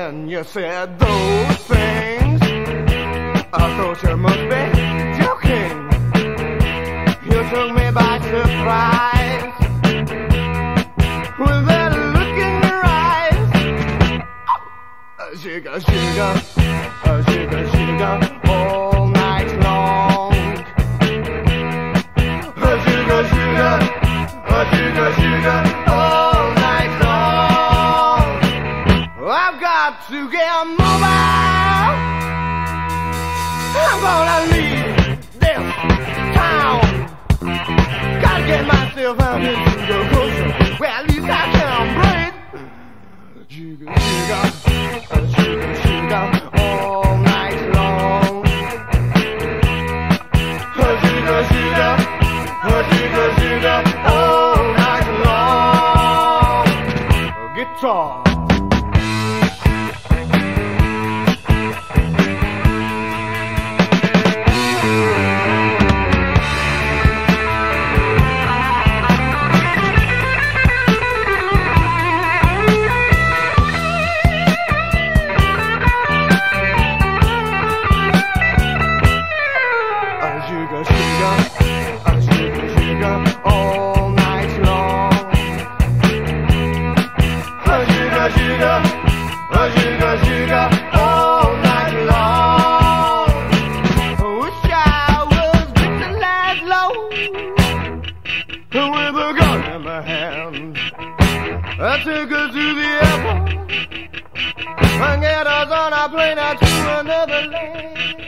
when you said those things. I thought you must be joking. You took me by surprise with that look in your eyes. Sugar, sugar, sugar, sugar, all night long. Sugar, sugar, sugar, sugar, all night long. I've got to get mobile. I'm gonna leave this town. Gotta get myself out into the ocean where at least I can breathe. Sugar, sugar, sugar, sugar, all night long. Sugar, sugar, sugar, sugar, all night long. Guitar. Sugar, sugar, sugar, sugar, all night long. Sugar, sugar, sugar, sugar, all night long. Wish I was getting that low with a gun in my hand. I took her to the airport and get us on a plane out to another land.